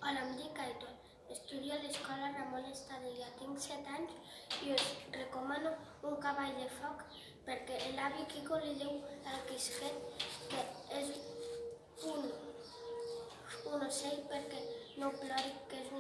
Hola, em dic Aitor. Estudio a l'escola Ramon Estadella. Tinc 7 anys i us recomano un cavall de foc perquè l'avi Quico li diu al Quisquet que és un ocell perquè no plori, que és